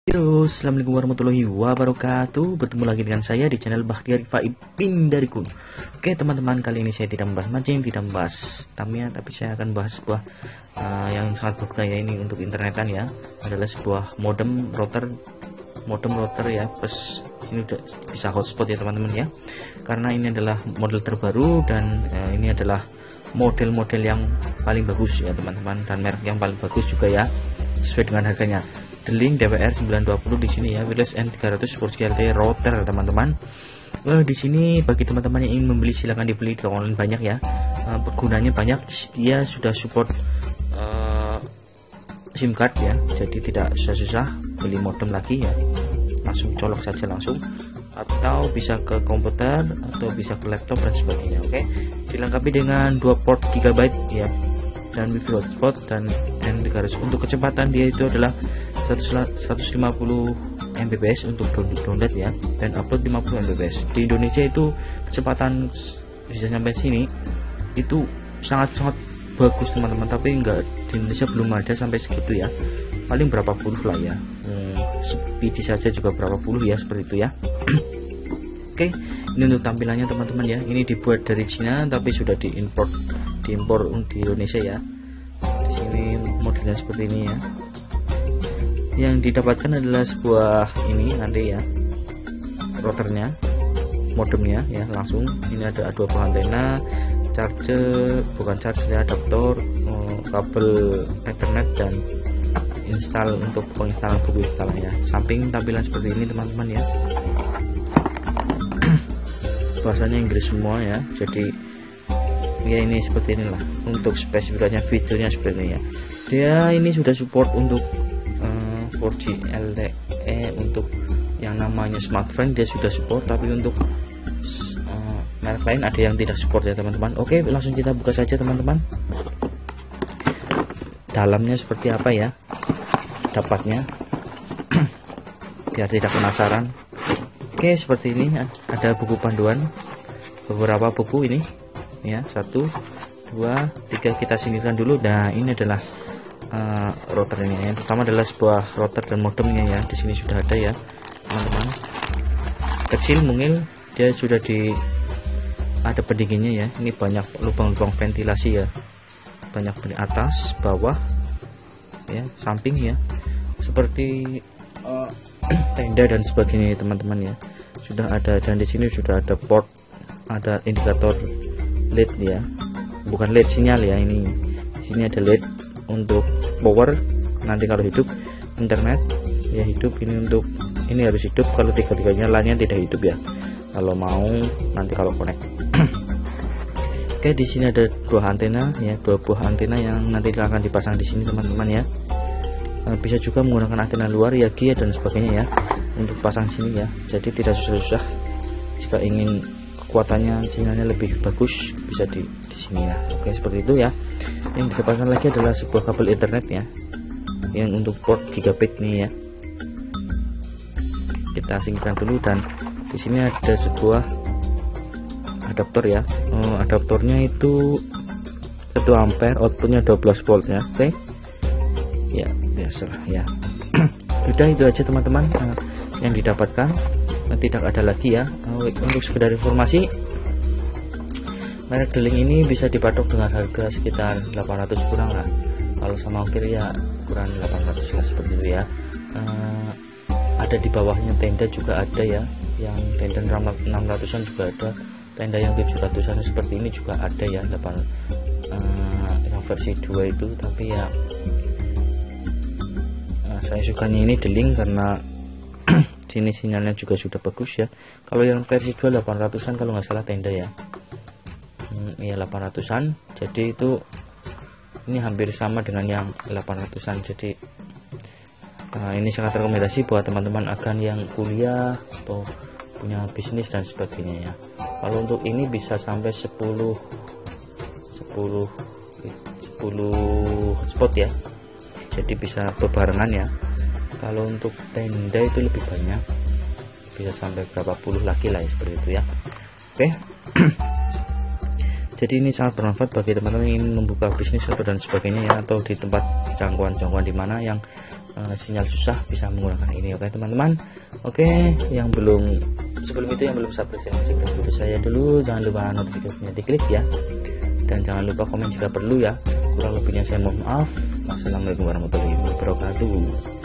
Halo, assalamualaikum warahmatullahi wabarakatuh. Bertemu lagi dengan saya di channel Bakhtiar Faipin dari Kun. Oke teman-teman, kali ini saya tidak membahas mancing, tidak membahas Tamiya, tapi saya akan bahas sebuah yang sangat berguna ini untuk internetan ya. Adalah sebuah modem router ya. Plus ini udah bisa hotspot ya teman-teman ya. Karena ini adalah model terbaru dan ini adalah model-model yang paling bagus ya teman-teman, dan merek yang paling bagus juga ya, sesuai dengan harganya. The link DWR 920 di sini ya, wireless N300 Sports GLT router teman-teman. Di sini bagi teman-teman yang ingin membeli silahkan dibeli di online banyak ya. Penggunanya banyak, dia sudah support SIM card ya, jadi tidak susah-susah beli modem lagi ya, langsung colok saja langsung, atau bisa ke komputer atau bisa ke laptop dan sebagainya. Oke, dilengkapi dengan 2 port GB ya, dan wifi hotspot dan N300. Untuk kecepatan dia itu adalah 150 Mbps untuk download ya, dan upload 50 Mbps. Di Indonesia itu kecepatan bisa sampai sini itu sangat-sangat bagus teman-teman, tapi enggak, di Indonesia belum ada sampai segitu ya, paling berapa puluh lah ya. Speedy saja juga berapa puluh ya, seperti itu ya. Oke, ini untuk tampilannya teman-teman ya. Ini dibuat dari Cina tapi sudah diimpor di Indonesia ya. Di sini modelnya seperti ini ya. Yang didapatkan adalah sebuah ini nanti ya, routernya, modemnya ya, langsung. Ini ada dua buah antena, charger, bukan charger, adaptor, kabel Ethernet, dan install untuk penginstalan buku instalannya. Samping tampilan seperti ini teman-teman ya. Bahasanya Inggris semua ya, jadi ya ini seperti inilah untuk spesifikasinya, fiturnya seperti ini ya. Dia ini sudah support untuk 4G LTE, untuk yang namanya smartphone dia sudah support, tapi untuk merek lain ada yang tidak support ya teman-teman. Oke, langsung kita buka saja teman-teman. Dalamnya seperti apa ya dapatnya, biar tidak penasaran. Oke, seperti ini ada buku panduan, beberapa buku ini ya, 1, 2, 3 kita singkirkan dulu. Nah, ini adalah router ini. Yang pertama adalah sebuah router dan modemnya ya, di sini sudah ada ya teman-teman. Kecil mungil, dia sudah ada pendinginnya ya. Ini banyak lubang-lubang ventilasi ya, banyak di atas, bawah ya, samping ya, seperti tenda dan sebagainya teman-teman ya, sudah ada. Dan di sini sudah ada port, ada indikator LED ya, bukan LED sinyal ya, ini di sini ada LED untuk power, nanti kalau hidup internet ya hidup. Ini untuk ini harus hidup, kalau tiga-tiganya lainnya tidak hidup ya, kalau mau nanti kalau connect. Oke, di sini ada 2 antena ya, 2 buah antena yang nanti akan dipasang di sini teman-teman ya. Bisa juga menggunakan antena luar ya, Gia dan sebagainya ya, untuk pasang sini ya, jadi tidak susah-susah. Jika ingin kekuatannya sinyalnya lebih bagus, bisa di sini ya. Oke, seperti itu ya. Yang didapatkan lagi adalah sebuah kabel internet ya, yang untuk port gigabit nih ya. Kita singkirkan dulu, dan di sini ada sebuah adaptor ya. Adaptornya itu 1 ampere, outputnya 12 volt ya. Oke ya, biasalah ya. Udah, itu aja teman-teman yang didapatkan, tidak ada lagi ya. Untuk sekedar informasi, merek The Link ini bisa dipatok dengan harga sekitar 800 kurang lah, kalau sama ongkir ya kurang 800 lah, seperti itu ya. Ada di bawahnya tenda juga ada ya, yang tenda 600an juga ada, tenda yang 700an seperti ini juga ada ya, yang versi 2 itu. Tapi ya saya sukanya ini The Link karena sini sinyalnya juga sudah bagus ya. Kalau yang versi 2 800an kalau nggak salah tenda ya, ya 800an, jadi itu ini hampir sama dengan yang 800an. Jadi ini sangat rekomendasi buat teman-teman akan yang kuliah atau punya bisnis dan sebagainya ya. Kalau untuk ini bisa sampai 10 hotspot ya, jadi bisa bebarengan ya. Kalau untuk tenda itu lebih banyak, bisa sampai berapa puluh lagi lah ya, seperti itu ya. Oke. Jadi ini sangat bermanfaat bagi teman-teman yang ingin membuka bisnis atau dan sebagainya ya, atau di tempat jangkauan di mana yang sinyal susah bisa menggunakan ini. Oke teman-teman. Oke, yang belum, sebelum itu yang belum subscribe video saya dulu, jangan lupa notifikasinya diklik ya, dan jangan lupa komen jika perlu ya. Kurang lebihnya saya mohon maaf. Wassalamualaikum warahmatullahi wabarakatuh.